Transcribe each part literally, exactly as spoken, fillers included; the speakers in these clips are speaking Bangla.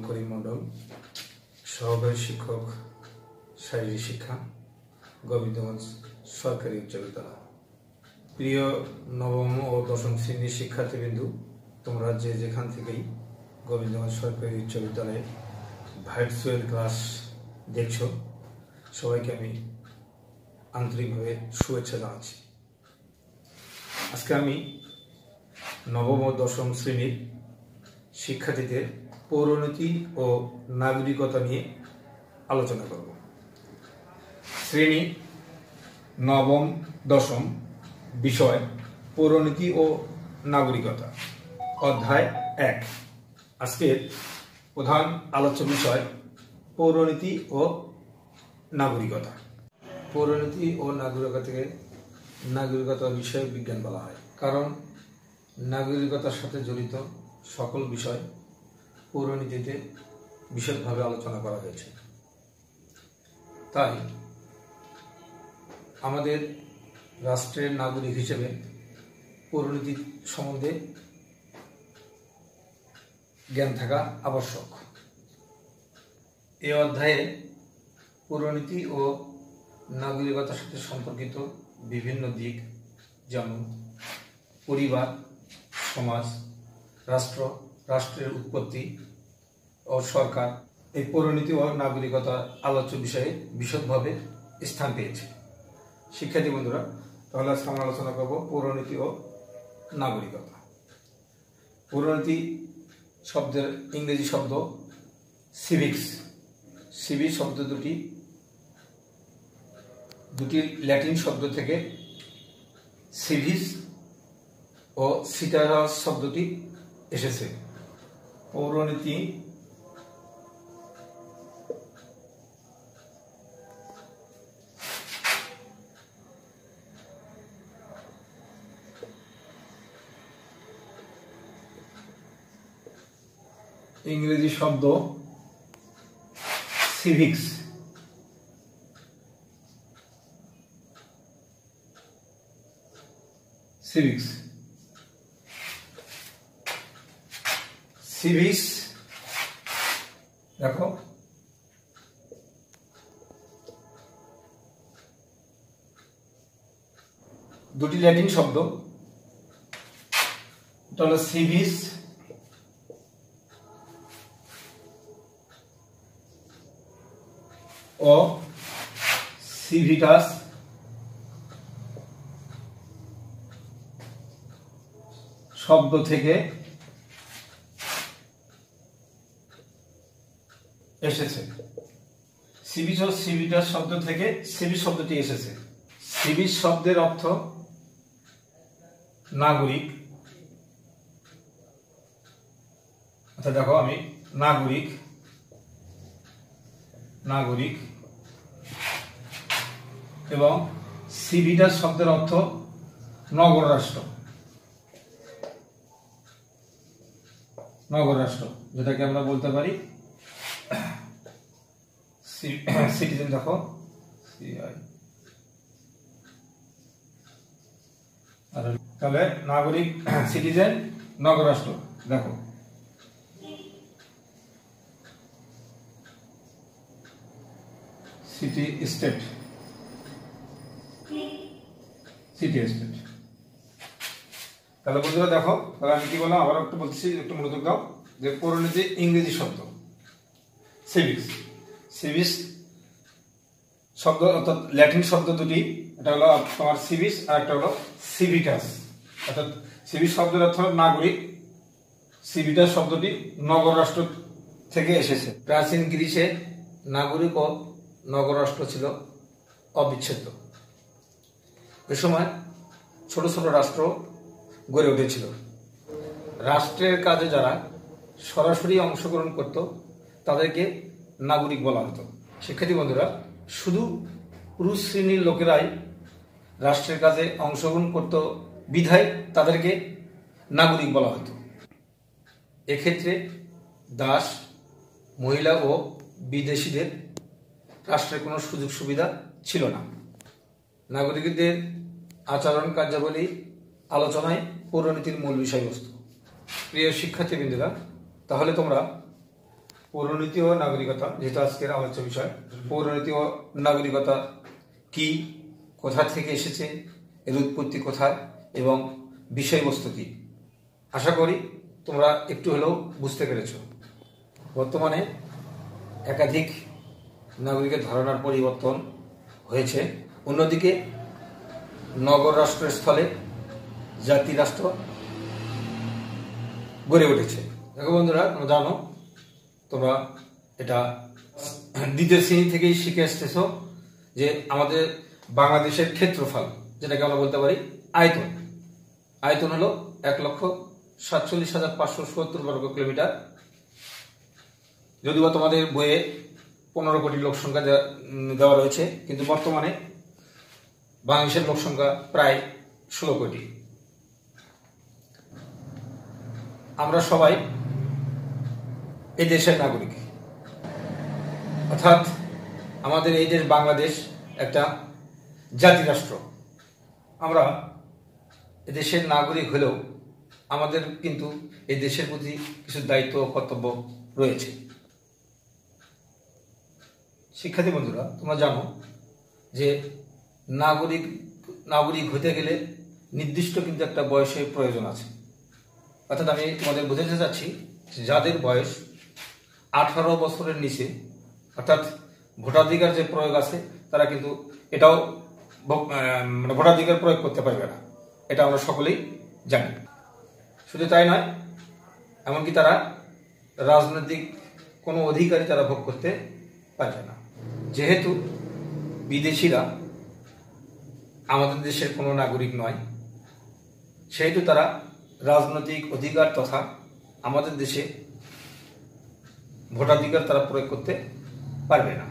করিম মণ্ডল, সহকারী শিক্ষক শারীরিক শিক্ষা, গোবিন্দগঞ্জ সরকারি উচ্চ বিদ্যালয়। প্রিয় নবম ও দশম শ্রেণীর শিক্ষার্থীবৃন্দু, তোমরা যে যেখান থেকেই গোবিন্দগঞ্জ সরকারি উচ্চ বিদ্যালয়ে ভার্চুয়াল ক্লাস দেখছো, সবাইকে আমি আন্তরিকভাবে শুভেচ্ছা জানাচ্ছি। আজকে আমি নবম ও দশম শ্রেণীর শিক্ষার্থীদের পৌরনীতি ও নাগরিকতা নিয়ে আলোচনা করব। শ্রেণী নবম দশম, বিষয় পৌরনীতি ও নাগরিকতা, অধ্যায় এক। আজকের প্রধান আলোচ্য বিষয় পৌরনীতি ও নাগরিকতা। পৌরনীতি ও নাগরিকতাকে নাগরিকতা বিষয়ক বিজ্ঞান বলা হয়, কারণ নাগরিকতার সাথে জড়িত সকল বিষয় পৌরনীতিতে বিশদভাবে আলোচনা করা হয়েছে। তাই আমাদের রাষ্ট্রের নাগরিক হিসেবে পৌরনীতি সম্বন্ধে জ্ঞান থাকা আবশ্যক। এই অধ্যায়ে পৌরনীতি ও নাগরিকতার সাথে সম্পর্কিত বিভিন্ন দিক, যেমন পরিবার, সমাজ, রাষ্ট্র, রাষ্ট্রের উৎপত্তি ও সরকার, এই পৌরনীতি ও নাগরিকতা আলোচ্য বিষয়ে বিশদভাবে স্থান পেয়েছে। শিক্ষার্থী বন্ধুরা, তাহলে আজকে আমরা আলোচনা করব পৌরনীতি ও নাগরিকতা। পৌরনীতি শব্দের ইংরেজি শব্দ সিভিক্স। সিভিক শব্দ দুটি দুটি ল্যাটিন শব্দ থেকে সিভিস ও সিটারাস শব্দটি এসেছে। পৌরনীতি ইংরেজি শব্দ সিভিক্স। সিভিক্স সিভিক্স দেখো, দুটি ল্যাটিন শব্দ, এটা হলো সিভিস ও সিভিটাস। শব্দ থেকে এসেছে। সিভিস ও সিভিটাস শব্দ থেকে সিভিস শব্দটি এসেছে। সিভিস শব্দের অর্থ নাগরিক। আচ্ছা দেখো, আমি নাগরিক নাগরিক এবং সিভিটাস শব্দের অর্থ নগর রাষ্ট্র। নগর রাষ্ট্র যেটাকে আমরা বলতে পারি সিটিজেন। দেখো, তাহলে নাগরিক, সিটিজেন, নগর রাষ্ট্র। দেখো, সিটি স্টেট, সিটি স্টেট। তাহলে বন্ধুরা দেখো, তাহলে আমি কি বললাম, আবার একটু বলছি, একটু মনোযোগ দাও। যে পৌরনীতি ইংরেজি শব্দ সিভিক্স। সিভিস শব্দ অর্থাৎ ল্যাটিন শব্দ দুটি, এটা হলো তোমার সিভিস আর একটা হলো সিভিটাস। অর্থাৎ সিভিস শব্দের অর্থ নাগরিক, সিভিটাস শব্দটি নগর রাষ্ট্র থেকে এসেছে। প্রাচীন গ্রিসে নাগরিক ও নগর রাষ্ট্র ছিল অবিচ্ছেদ্য। এ সময় ছোট ছোট রাষ্ট্র গড়ে উঠেছিল। রাষ্ট্রের কাজে যারা সরাসরি অংশগ্রহণ করত তাদেরকে নাগরিক বলা হতো। শিক্ষার্থী বন্ধুরা, শুধু পুরুষ শ্রেণীর লোকেরাই রাষ্ট্রের কাজে অংশগ্রহণ করত বিধায় তাদেরকে নাগরিক বলা হতো। এক্ষেত্রে দাস, মহিলা ও বিদেশিদের রাষ্ট্রের কোনো সুযোগ সুবিধা ছিল না। নাগরিকদের আচরণ কার্যাবলী আলোচনায় পৌরনীতির মূল বিষয়বস্তু। প্রিয় শিক্ষার্থীবৃন্দরা, তাহলে তোমরা পৌরনীতি ও নাগরিকতা, যেটা আজকের আলোচ্য বিষয়। পৌরনীতি ও নাগরিকতা কি, কোথা থেকে এসেছে, এর উৎপত্তি কোথায় এবং বিষয়বস্তু কি, আশা করি তোমরা একটু হলেও বুঝতে পেরেছ। বর্তমানে একাধিক নাগরিকের ধারণার পরিবর্তন হয়েছে। অন্যদিকে নগর রাষ্ট্রের স্থলে জাতি রাষ্ট্র গড়ে উঠেছে। দেখো বন্ধুরা, তোমরা জানো, তোমরা এটা দ্বিতীয় শ্রেণী থেকেই শিখে আসতেছ যে আমাদের বাংলাদেশের ক্ষেত্রফল, যেটাকে আমরা বলতে পারি আয়তন, আয়তন হলো এক লক্ষ সাতচল্লিশ হাজার পাঁচশো সত্তর বর্গ কিলোমিটার। যদিও তোমাদের বইয়ে পনেরো কোটি লোক সংখ্যা দেওয়া রয়েছে, কিন্তু বর্তমানে বাংলাদেশের লোক সংখ্যা প্রায় ষোলো কোটি। আমরা সবাই এই দেশের নাগরিক, অর্থাৎ আমাদের এই দেশ বাংলাদেশ একটা জাতি রাষ্ট্র। আমরা এই দেশের নাগরিক হলেও আমাদের কিন্তু এই দেশের প্রতি কিছু দায়িত্ব ও কর্তব্য রয়েছে। শিক্ষার্থী বন্ধুরা, তোমরা জানো যে নাগরিক নাগরিক হতে গেলে নির্দিষ্ট কিন্তু একটা বয়সের প্রয়োজন আছে। অর্থাৎ আমি তোমাদের বোঝাতে চাচ্ছি, যাদের বয়স আঠারো বছরের নিচে, অর্থাৎ ভোটাধিকার যে প্রয়োগ আছে, তারা কিন্তু এটাও মানে ভোটাধিকার প্রয়োগ করতে পারবে না, এটা আমরা সকলেই জানি। শুধু তাই নয়, এমনকি তারা রাজনৈতিক কোনো অধিকারই তারা ভোগ করতে পারবে না। যেহেতু বিদেশিরা আমাদের দেশের কোনো নাগরিক নয়, সেহেতু তারা রাজনৈতিক অধিকার তথা আমাদের দেশে ভোটাধিকার তারা প্রয়োগ করতে পারবে না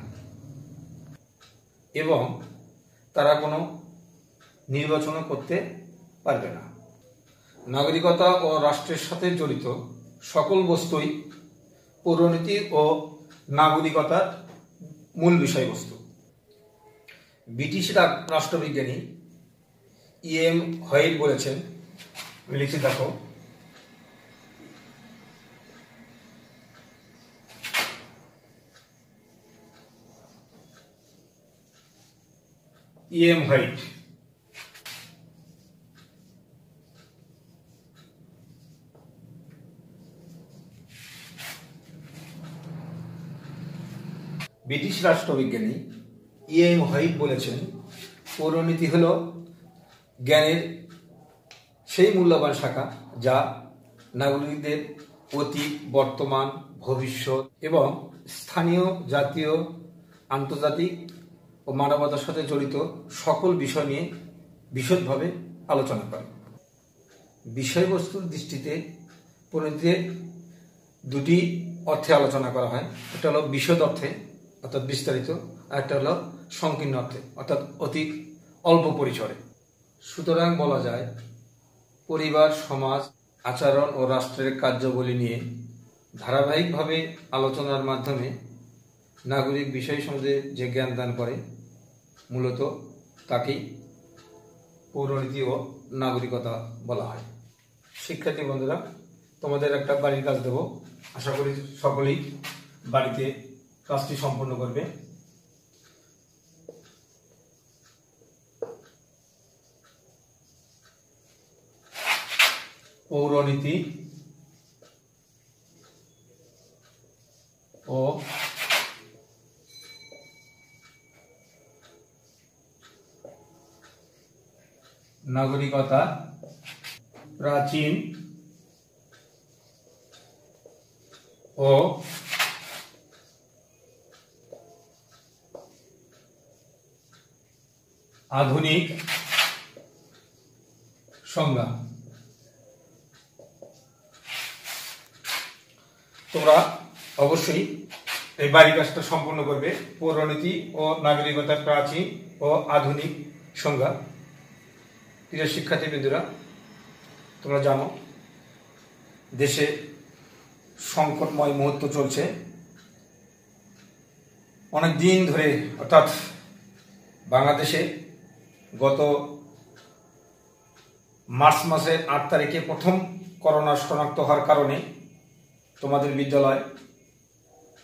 এবং তারা কোনো নির্বাচনও করতে পারবে না। নাগরিকতা ও রাষ্ট্রের সাথে জড়িত সকল বস্তুই পৌরনীতি ও নাগরিকতার মূল বিষয়বস্তু। ব্রিটিশ রাষ্ট্রবিজ্ঞানী ই এম হোয়াইট বলেছেন, আমি লিখছি দেখো, ই এম হোয়াইট ব্রিটিশ রাষ্ট্রবিজ্ঞানী ই এম হোয়াইট বলেছেন, পৌরনীতি হল জ্ঞানের সেই মূল্যবান শাখা যা নাগরিকদের অতীত, বর্তমান, ভবিষ্যৎ এবং স্থানীয়, জাতীয়, আন্তর্জাতিক ও মানবতার সাথে জড়িত সকল বিষয় নিয়ে বিশদভাবে আলোচনা করে। বিষয়বস্তুর দৃষ্টিতে পৌরনীতিতে দুটি অর্থে আলোচনা করা হয়। একটা হলো বিশদ অর্থে, অর্থাৎ বিস্তারিত, আর একটা হলো সংকীর্ণ অর্থে, অর্থাৎ অতি অল্প পরিসরে। সুতরাং বলা যায়, পরিবার, সমাজ, আচরণ ও রাষ্ট্রের কার্যাবলী নিয়ে ধারাবাহিকভাবে আলোচনার মাধ্যমে নাগরিক বিষয় সম্বন্ধে যে জ্ঞান দান করে, মূলত তাকেই পৌরনীতি ও নাগরিকতা বলা হয়। শিক্ষার্থী বন্ধুরা, তোমাদের একটা বাড়ির কাজ দেব, আশা করি সকলেই বাড়িতে কাজটি সম্পন্ন করবে। পৌরনীতি ও নাগরিকতা প্রাচীন ও আধুনিক সংজ্ঞা। তোমরা অবশ্যই এই বাড়ি কাজটা সম্পূর্ণ করবে। পৌরনীতি ও নাগরিকতার প্রাচীন ও আধুনিক সংজ্ঞা। প্রিয় শিক্ষার্থীবৃন্দরা, তোমরা জানো দেশে সংকটময় মুহূর্ত চলছে অনেক দিন ধরে, অর্থাৎ বাংলাদেশে গত মার্চ মাসের আট তারিখে প্রথম করোনা শনাক্ত হওয়ার কারণে তোমাদের বিদ্যালয়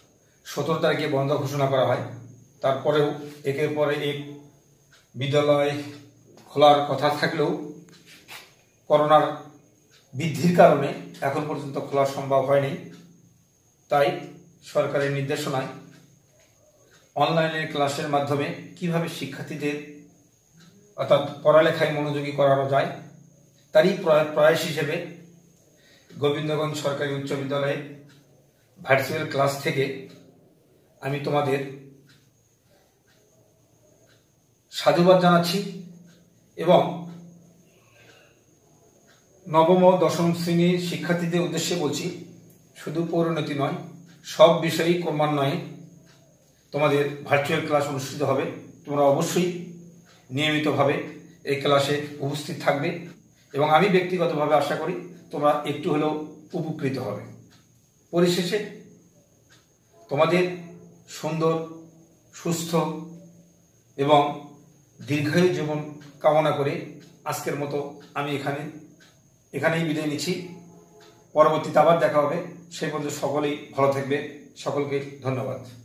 সতেরো তারিখে বন্ধ ঘোষণা করা হয়। তারপরেও একের পরে এক বিদ্যালয় খোলার কথা থাকলেও করোনার বৃদ্ধির কারণে এখন পর্যন্ত খোলা সম্ভব হয়নি। তাই সরকারের নির্দেশনায় অনলাইনের ক্লাসের মাধ্যমে কিভাবে শিক্ষার্থীদের অর্থাৎ পড়ালেখায় মনোযোগী করানো যায় তারই প্রয়াস হিসেবে গোবিন্দগঞ্জ সরকারি উচ্চ বিদ্যালয়ে ভার্চুয়াল ক্লাস থেকে আমি তোমাদের সাধুবাদ জানাচ্ছি এবং নবম ও দশম শ্রেণীর শিক্ষার্থীদের উদ্দেশ্যে বলছি, শুধু পরিণতি নয়, সব বিষয়েই ক্রমান্বয়ে তোমাদের ভার্চুয়াল ক্লাস অনুষ্ঠিত হবে। তোমরা অবশ্যই নিয়মিতভাবে এই ক্লাসে উপস্থিত থাকবে এবং আমি ব্যক্তিগতভাবে আশা করি তোমরা একটু হলেও উপকৃত হবে। পরিশেষে তোমাদের সুন্দর, সুস্থ এবং দীর্ঘায়ু জীবন কামনা করে আজকের মতো আমি এখানে এখানেই বিদায় নিচ্ছি। পরবর্তীতে আবার দেখা হবে। সেই পর্যন্ত সকলেই ভালো থাকবে। সকলকে ধন্যবাদ।